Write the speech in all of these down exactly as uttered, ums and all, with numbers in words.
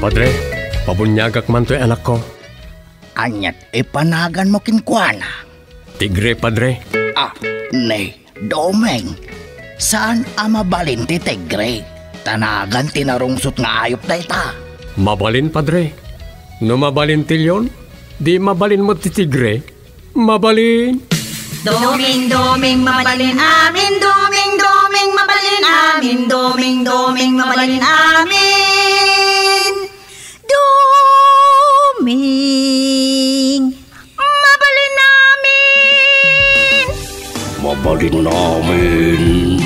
Padre, pabunyagak man to'y anak ko. Anyat ipanagan mo kinkwana. Tigre, Padre. Ah, ne, Domeng. Saan ama balin ti Tigre? Tanagan tinarungsot nga ayop na ita. Mabalin, Padre. No mabalin tilyon, di mabalin mo ti Tigre. Mabalin. Doming, doming, mabalin amin. Doming, doming, mabalin amin. Doming, doming, mabalin amin. Doming, mabalin amin. Mabalin namin.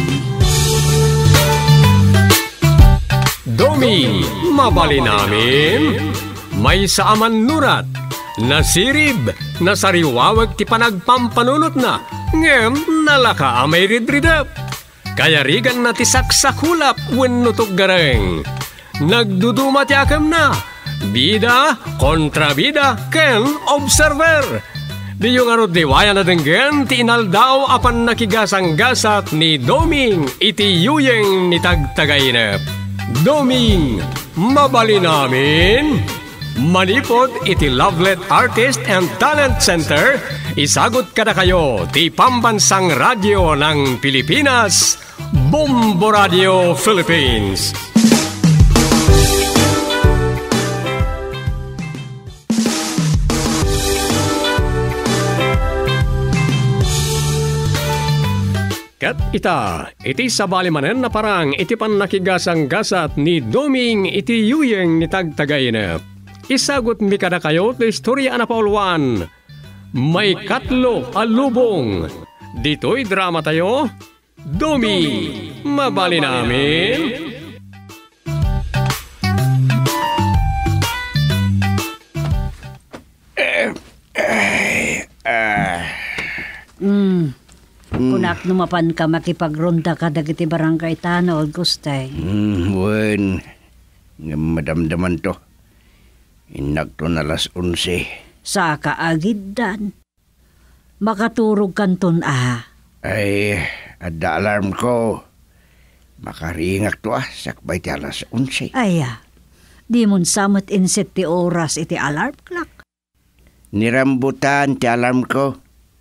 Doming, mabalin namin. May saaman nurat, nasirib, nasariwawag ti panagpampanunot na, ngem nalaka amay ridridap. Kaya rigan na ti saksakulap wenno gareng. Nagduduma ti akam na, bida kontra bida ken observer. Di yung arod diwaya na denggen ti inaldaw apan nakigasang-gasat ni Doming iti yuyeng ni tagtagainep. Doming, mabalin namin. Manipod iti Lovelet Artist and Talent Center, isagot kada kayo ti pambansang radyo ng Pilipinas, Bombo Radio Philippines. Kat ita, iti sabali manen na parang iti pan nakigasang-gasat ni Doming iti yuyeng ni tagtagainep. Isagot mi kada kayo ti istorya na pauluan. May katlo alubong. Dito'y drama tayo. Domi, mabali namin. Hmm. Kunak numapan ka makipagronda ka dagiti barangay tanod, Gustay. Hmm, wen. Nga madamdaman to. Inak to na alas onse. Sa kaagiddan. Makaturog kanton ah. Ay, ada alarm ko. Makaringak to ah, sakbay ti alas onse. Ay ah, di mon samot inset ti oras iti alarm clock. Nirambutan ti alarm ko.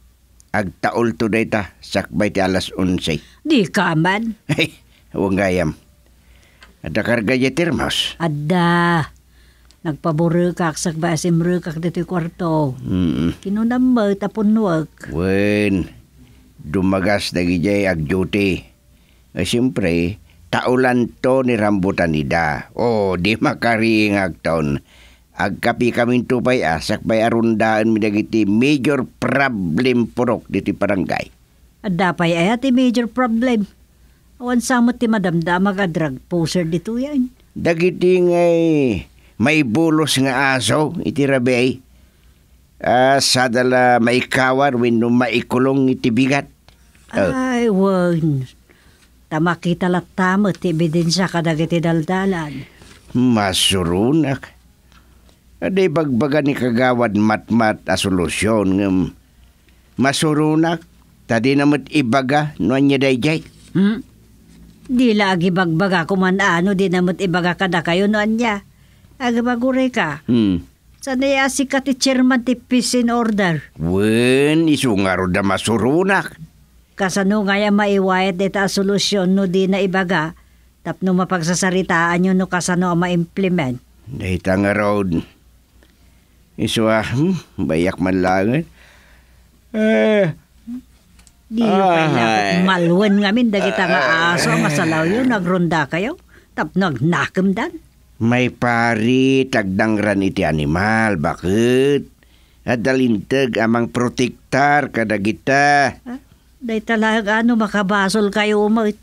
Agtaol to data, sakbay ti alas onse. Di ka man. Ay, huwag gayam. Ada karga yetir, Mas. Ada. Nagpaburukak sakbay asimrukak dito kwarto. Mm. Kinunamot apon wag. Wen, dumagas dagi jay ag duty. Eh, siyempre, taulan to ni rambutan nida. Oh, di makaringag taon. Agkapi kaming tupay ah, sakbay arundaan mi dagiti major problem purok diti barangay. Adapay ay ati major problem. Awan samot ti madamdamag a drug poser dito yan. Dagiti ngay may bulos nga aso iti rabay. Ah, sadala maikawar wenno maikulong iti bigat. Oh. Ay, wan. Tamakita lat tamot ti ebidensya kadagiti daldalan. Masurunak. Aday bagbaga ni kagawad matmat a solusyon ngem masurunak tadi namut ibaga no anya dayjay. Hmm? Di lagi bagbaga kuman ano di namut ibaga kada kayo no anya. Agabagure ka. Hmm. Sanay asikat ti chairman ti peace in order. Wen isungaro da masurunak. Kasano nga ya maiwayat dita solusyon no di na ibaga tapno mapagsasaritaan nyo no kasano ang ma-implement. Dahita nga road. Iswa, hmm, bayak man lang. Eh, Di nyo kailangan malwan ngamin dagita nga aso masalaw yun nagronda kayo tap nagnakam dan. may pari tagdangran iti animal. Bakit? Adalintag amang protektar kadagita. Ah, day talaga ano makabasol kayo umit.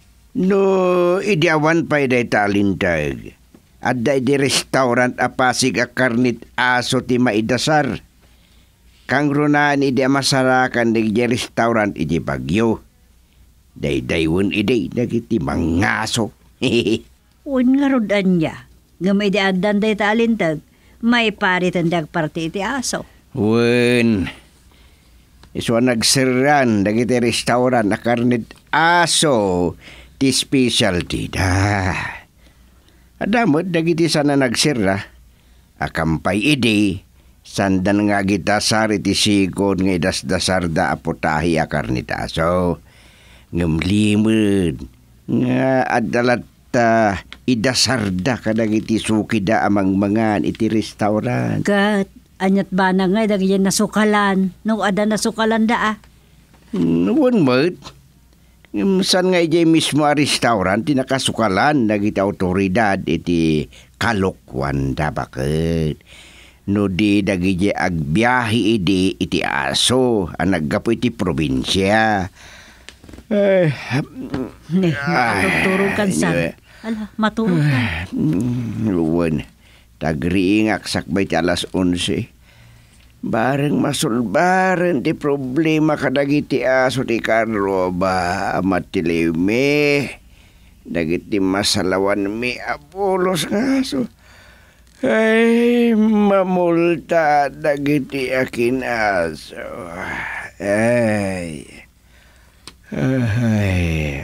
No, idiawan pa iday talintag. Adda di restaurant apasig a karnit aso ti maidasar. Kang runaan idi masarakan di restaurant iti Bagyo. Day-daywon iday nagiti mangaso. Un nga rodan niya. Gamay di adan day talintag. May paritandag parte iti aso. Wen. Iso nagsiran dagiti restaurant a karnit aso ti specialty da. Adamot dagiti sana nagsira. Akampay idi. Sandan nga gitasar iti sikod nga idasdasarda aputahi akar ni taso. Ngamlimod. Nga adalat uh, idasarda kadagiti sukida amang mangan iti restaurant. Kat, anyat ba na nga dagi nasukalan. Nung ada nasukalan da ah. Nuwan mo't. San nga ijay mismo a restaurant tinakasukalan dagiti autoridad iti kalokwan da bakit. No di dagiti agbiyahi idi iti aso ang naggapo iti probinsya. Ay, Ne, matuturo kan san. Ala, matulog ka. Luwan, tagriingak sakbay ti alas onse. Bareng masulbaran ti problema kadagiti aso ti Carroba amat ti leme. Dagiti masalawan mi apulos nga aso. Ay, mamulta dagiti akin aso. Ay. Ay.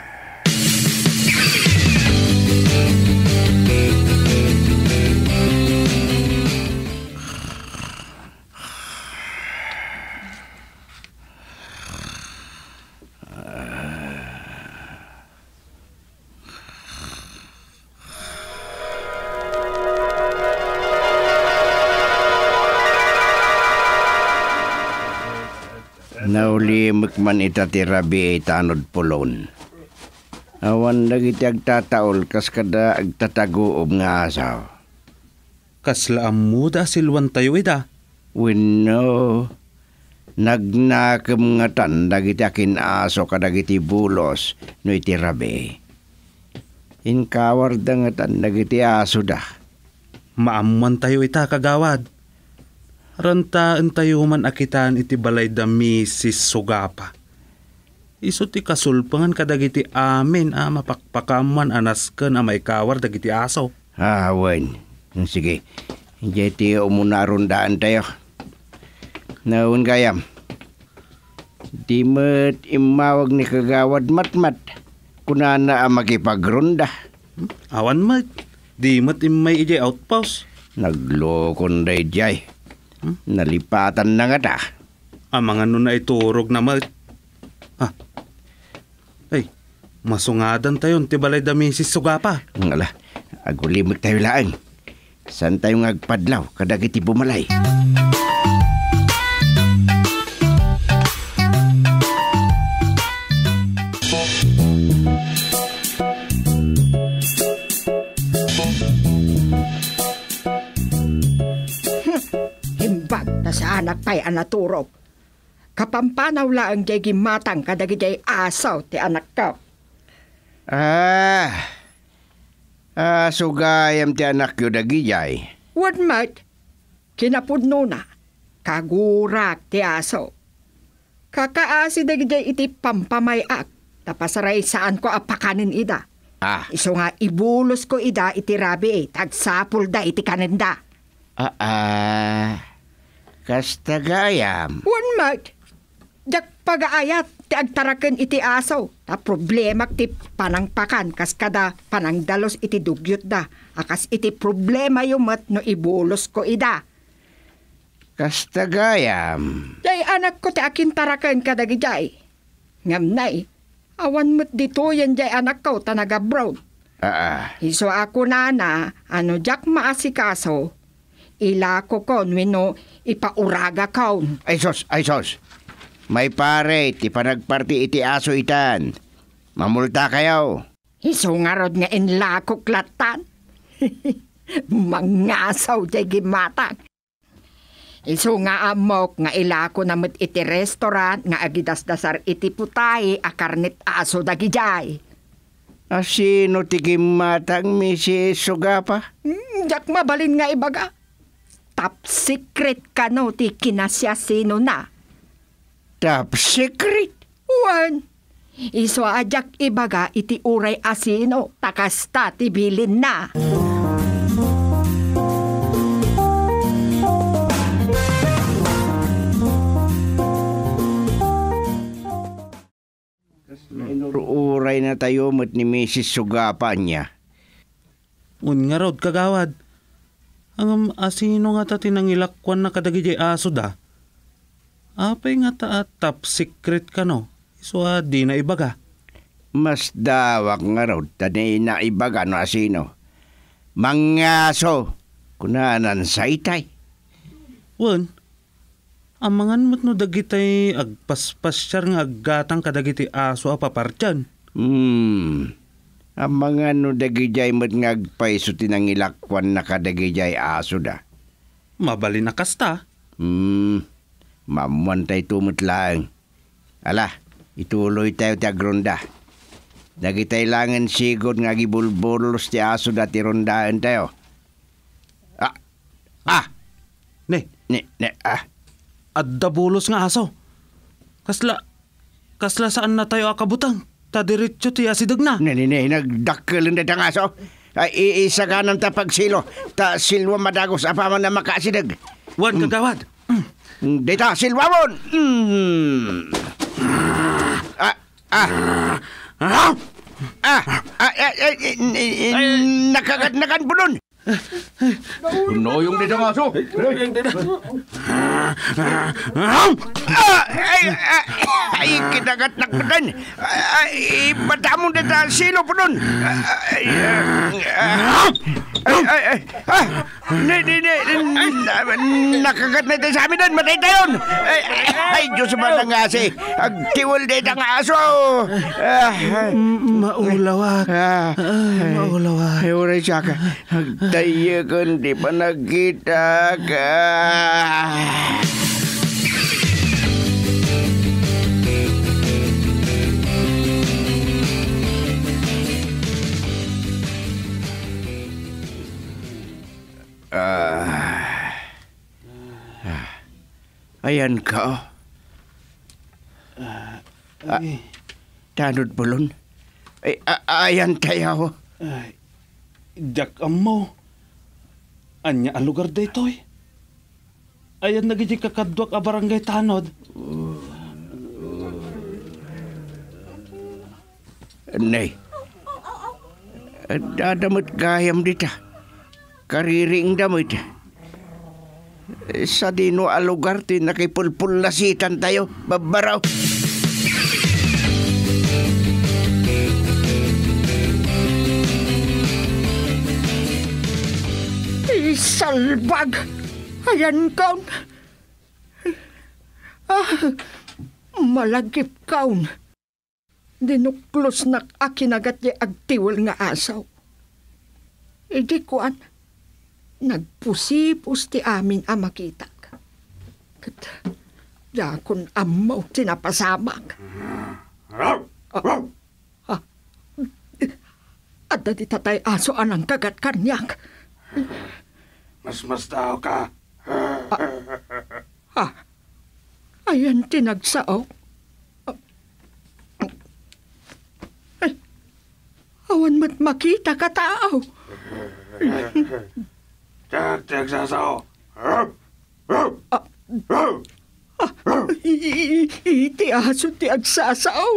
Naulimik man itatirabi itanod pulon. Awan dagiti agtataol kas kada agtataguob nga asaw. Kasla amuda silwan tayo ida. Wenno, nagnakam nga tan dagiti akin aso kadagiti bulos no itirabi. Inkawar da nga tan dagiti aso da. Maamuan tayo ita kagawad. Rantaan tayo man akitaan iti balay da Missis Sugapa. Iso ti kasulpangan kadagiti amin a mapakpakaman anasken a may kawar dagiti aso. Ah, wen. Sige. Hindi ti umunarundaan tayo. Naun gayam. Di mo't imawag ni kagawad matmat. Kunana a magipagrunda. Hmm? Awan mat. Di mo't imay ijay outpost. Naglokon day jay. Hmm? Nalipatan na nga ta. Ang mga nun na iturog na mat. Ah. Ay, masungadan tayo ti balay da Missis Sugapa. Ngala, agulimot tayo laang. San tayo ngagpadlaw kadagiti bumalay? Himbag na sa anak pa'y anaturog. Kapampanaw laang jay gimatang kadagiti asaw ti anak ka. Ah, ah, sugayam ti anak yu dagijay. Wan mat, kinapudno na, kagurak ti asaw. Kakaasi dagijay iti pampamayak, tapasaray saan ko apakanin ida. Ah, Iso nga ibulos ko ida iti rabi eh, tagsapul da iti kanenda. ah, ah, kastagayam. Wan mat, jak pagaayat ti agtaraken iti asaw. Ta problema ti panangpakan kas kada panangdalos iti dugyot da. Akas iti problema yung mat no ibulos ko ida. Kastagayam. Jay anak ko ti akin taraken kadagijay. Ngam nay, awan mo't dito yan jay anak ko tanaga brown. Ah, ah. Iso ako na na, ano jak maasikaso, ila ko kon wino ipauraga kaon. Ay sos, ay sos. May pare, ti panagparti iti aso itan. Mamulta kayo. Iso nga rod nga inlakok latan. Mangasaw jay gimatang. Iso nga amok nga ilako namit iti restaurant nga agidasdasar iti putay a karnit aso dagijay. Asino ti gimatang Missis Sugapa? Hmm, jak mabalin nga ibaga. Top secret ka no ti kinasya sino na. Top secret? Wan. Iso ajak ibaga iti uray asino takasta ti bilin na. Uray na tayo mat ni Missis Sugapa niya. Un nga rod kagawad. Ang asino nga ta tinangilakwan na kadagiti aso da. Apay nga ta at top secret ka no. So ah, di na ibaga. Mas dawak nga raw, tanay na ibaga no asino. Mangaso, kunanan sa itay. Wan, amangan mo't no dagitay agpaspasyar nga aggatang kadagiti aso a papartyan. Hmm, ang mga no dagijay mo't ngagpaiso tinangilakwan na kadagijay aso da. Mabali na kasta. Hmm, mamantay tumot lang. Ala, ituloy tayo ti agronda. Dagitay langan sigod nga gibulbulos ti aso da ti rondaan tayo. Ah, ah, Ne, ni, ni, ah. adda bulos nga aso. Kasla, kasla saan na tayo akabutang? Ta diretso ti asidag na. Ni, ni, ni, nagdakkel na tang aso. Ay, iisa ka ng tapagsilo. Ta silwa madagos apaman na makasidag. Wan kagawad. Dita, silwa mon! Mm. Ah, ah. Ah! Ah! Ah! Nakagat-nakan po nun! Puno yung dito nga aso. Ay! Ay! Kinagat-nak po nun! Ay! Bata mo na ta silo po nun! Ay! Ay! Ay! Ay! Ni! Ni! Ni! Nakagat na tayo sa amin nun! Matay tayo! Ay! Ay! Diyos ba na nga si! Agtiwal dito nga aso! Maulawak. Maulawak. Ay, oray siya ka. Agtaya ka, di pa nagkita ka. Ah. Ayan ka. Ah, tanod bulon. Ay, a- ayan tayo. Ay, dak mo. Anya ang lugar dito eh. Ayan nagiji kakadwak a barangay tanod. Nay. Dadamot gayam dita. Kariring damot. Sa dino a lugar ti nakipulpulasitan tayo. Babaraw. Salbag! Ayan kaun! Ah, malagip kaun! Dinuklos na akinagat niya agtiwal nga asaw. Idi kuan, nagpusipus ti amin a makitag. Kat, yakon amaw tinapasamag. Ah, ah, adda di tatay aso anang kagat kanyak. Mas-mas tao ka. Ah, ayan tinagsao. Ay, awan mat makita ka tao. Tag, tag sasao. Iti aso ti agsasaw.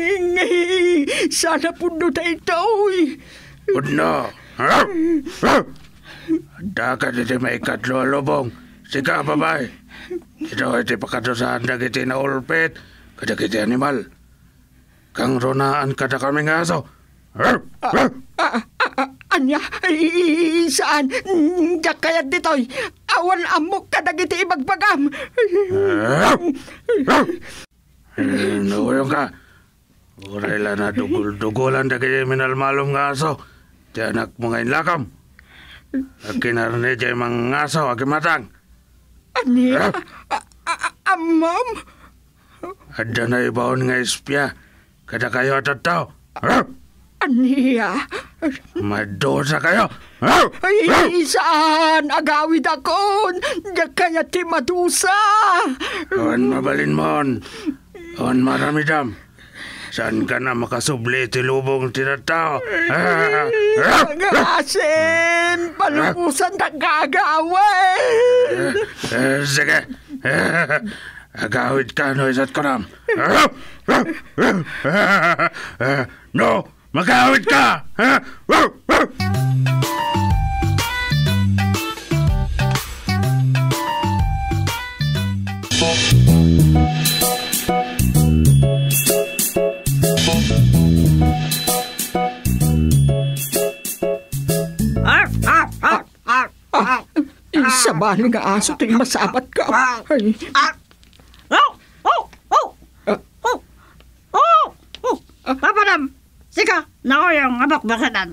Sana puno na ito. Puno. Dagat iti may ikatlo lubong. Sika, babay. Ito iti pakatusahan dagiti na ulpit. Kadagiti animal. Kang runaan kada kaming aso. Anya, saan? Diyak kayat ditoy. Awan amok kadagiti ibagbagam. Nuyong ka. Uray lang na dugul-dugulan dagiti minalmalom nga aso. Ti anak mo ngayon lakam. Kinarne jay mga aso akimatang. Anya? Amam? Adda na ibaon nga espya. Kada kayo at tao. Anya? Madosa kayo. Ay, saan? Agawid akon. Diyak kaya ti madusa. On mabalin mon. On maramidam. Saan ka na makasubli ti lubong tinatao? Mga asin! Palupusan na gagawin! Sige. Agawid ka no isat ko nam. No! Magawid ka! bali nga aso ti masabat ka. Ay. Ah! Oh! Oh! Oh! Oh! Oh! Oh! Papadam! Sika! Nako yung abak-bakadan.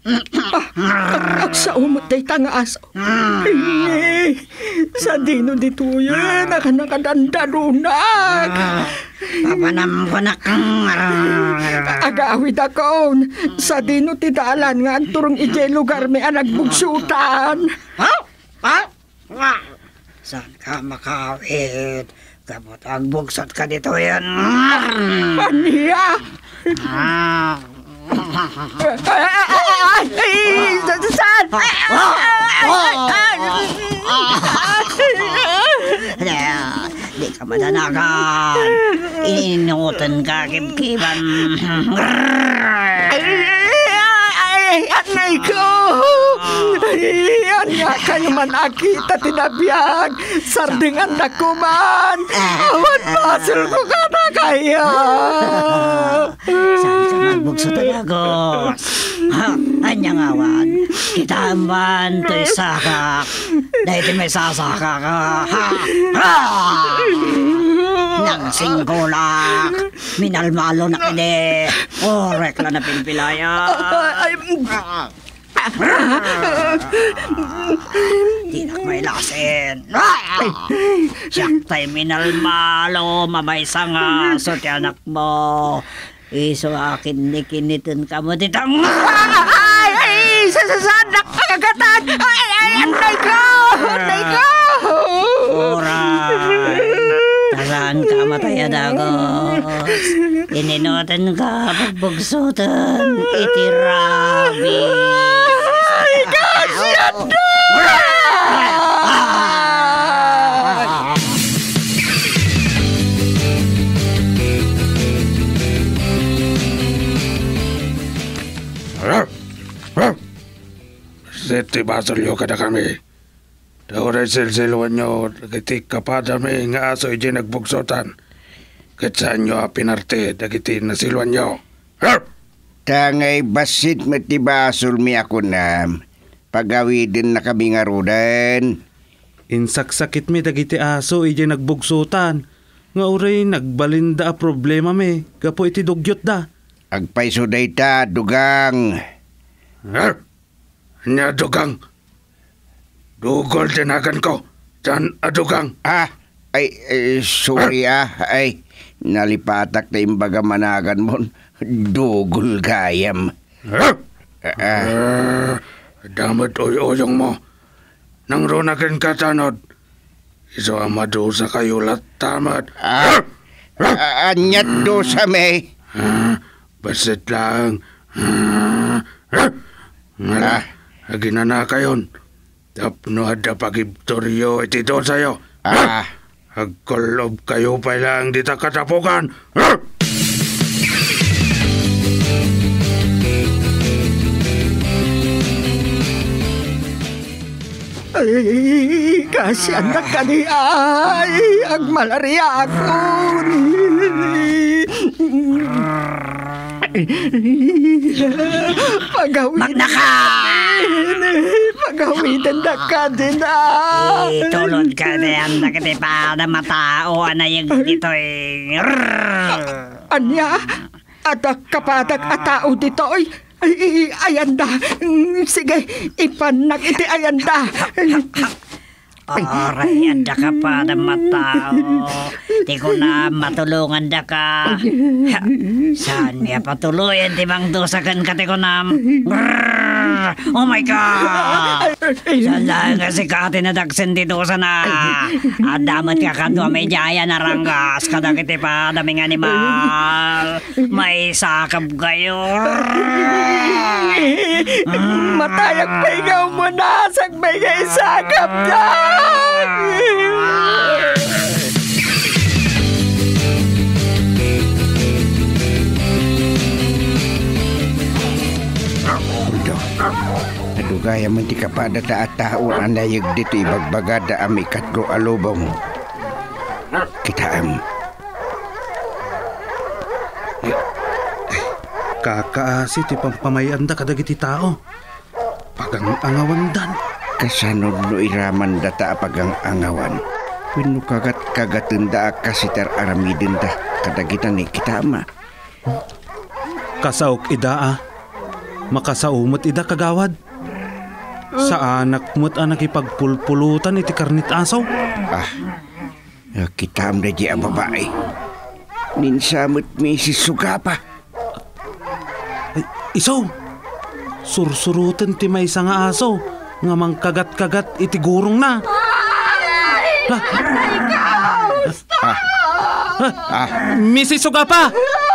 Ag sa umot day nga aso. Ay, sa dino dito yun, nakanakadandarunag. Papanam ko na kang... Agawid ako. Sa dino ti dalan nga ang turong ijay lugar may anagbugsutan. Ha? Ha? Saan ka makawid? Kapot ang bugsot ka dito yan. Aniya? Ah. Ay, ay, ay, saan? Di ka madanagan. Inutan ka kibkiban. Ay, anay ko! Yan nga kayo man akita tinabiyag. Sardingan na kuman. Awan basil ko ka na kaya. Saan ka magbugso talagos? Ha? Anyang awan. Kita man to'y sakak. Dahil ti may sasaka ka. Ha? Ha? Nang singkulak. Minalmalo na kini. Orek lang na pinpilaya. Ay, Di na may lasin. Siyak tayo minalmalo. Mamay sanga. So ti anak mo. Iso akin ni kinitin ka mo titang. ay, ay, sasasanak kagatan. Ay, ay, anay ko! Anay ko! Oray. Nasaan ka mataya dagos? Ininutan ka pagbugsutan. Itirabi. Ay, kasyan na! Siti basolyo kada kami. Daoray silsiluan nyo, dagiti kapadami nga aso iji nagbugsotan. Katsan nyo pinarte, dagiti nasiluan nyo. Tangay basit matibasol mi ako na. Pagawidin na kami nga rudan. Insaksakit mi dagiti aso iji nagbugsotan. Nga uray nagbalinda a problema mi, gapo iti dugyot da. Agpaiso day ta, dugang. Nya dugang. Dugol tinagan ko. Tan adugang. Ah, ay, ay sorry ah. Ay, nalipatak na imbaga managan mo. Dugol gayam. Ah, Ah, damot oy-oyong mo. Nang ronagan ka tanod. Iso amado sa kayo latamat. ah, ah, anyat do sa may. Ah, basit lang. Ah, ah, Ah. Aginana kayon. Tapno ada pagibtoryo iti do sayo. Ah, Agkolob kayo pa lang di ta katapukan. Ah! Ay, kasyan na kani ay, agmalarya ako. Pagawin. Magnaka! Pagawitan na ka din ah. Itulod ka din na kiti pa na matao na yung dito'y. Anya, adak kapadak at tao dito ay. Ay, ayanda. Sige, ipanak iti ayanda. Oray, anda ka pa na matao. Di ko na matulungan da ka. Saan niya patuloyan di bang dosakan ka di ko na. Oh my God! Saan lang kasi ka tinadagsin di dosa na. Adamat ka kanto may jaya na ranggas. Kadagiti pa daming animal. May sakab kayo. Matayak pa ikaw mo na. Sagbay ka isakap dyan. nadugaya man ti kapada ta at tao anayag dito ibagbagada ami katlo alubong. Kitaam. Kakaasi ti pampamayan da kadagiti tao. Pagang angawandan. kasanod no iraman data apagang angawan. Wino kagat kagatenda kasitar aramidin da kadagitan ni kita ama. Kasaok ida ah. Makasaumot ida kagawad. Sa anak mo't anak ipagpulpulutan iti karnit aso. Ah, kita am na di ang babae. Ninsamot mi si Sugapa. Ay, iso, sursurutan ti may isang aso. Nga mang kagat-kagat iti gurong na. Ah, Ah, ah, Missus Sugapa!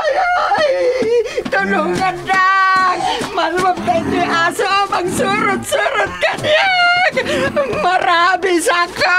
Tulungan dang! Malwag na ito yung aso, magsurot-surot ka niyan! Marami sa ka!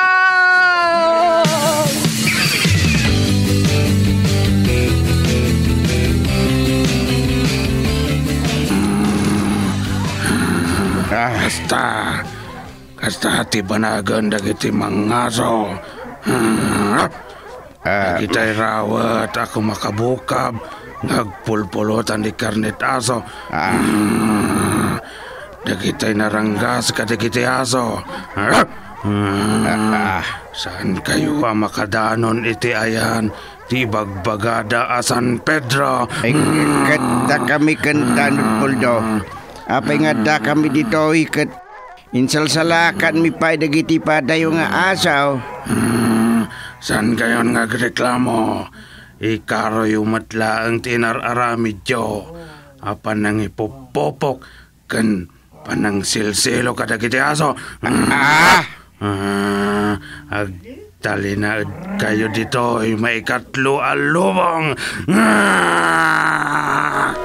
Kasta, kasta ti banagan dagiti mangaso. Hmm. Dagitay rawat ako makabukab, nagpulpulutan di karnit aso. Hmm. Dagitay naranggas ka dagiti aso. Hmm. Saan kayo ang makadanon iti ayan? Ti bagbagada a San Pedro. ay kata kami kantanod puldo. Apay nga da kami dito ikat. Insalsalakan mi pa'y dagiti padayo nga asaw. Hmm, saan gayon nga reklamo? Ikaro yung matla ang tinararamid yo. Apan nang ipupopok kan panang silsilo kadagiti aso. Ah! Ah, agtali na kayo dito ay may katlo alubong. Ah!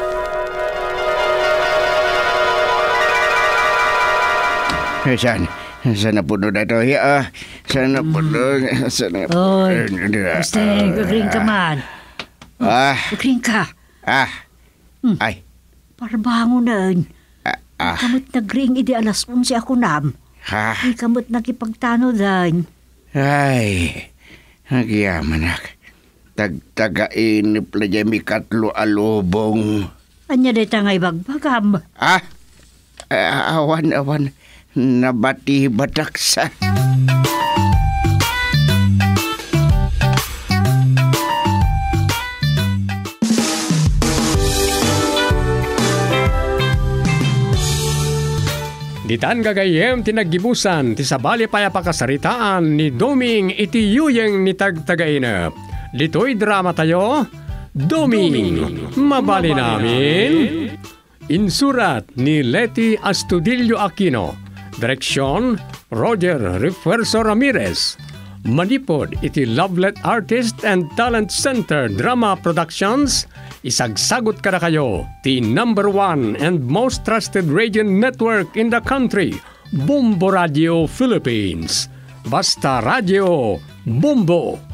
Saan? Saan na puno na ito? Ah, saan na puno? Saan na puno? Oy, basta gagring ka man. Ah, Gagring ka. ah, ay, Parbango na. ah, ah, Kamot nagring idi alas onse ako nam. ha, Di kamot nakipagtano dan. ay, nagyaman ak. Tagtagain ni Plajami katlo alubong. Anya day tangay bagbagam. Ah, ah, awan, awan, nabati bataksa. Ditan gagayem tinaggibusan ti sabali paya pakasaritaan ni Doming iti yuyeng ni tagtagainep. Lito'y drama tayo, Doming, mabali namin. Insurat ni Leti Astudillo Aquino. Direksyon, Roger Refuerzo Ramirez. Manipod iti Lovelet Artist and Talent Center Drama Productions. Isagsagot kada kayo, the number one and most trusted radio network in the country, Bumbo Radio Philippines. Basta Radio, Bumbo.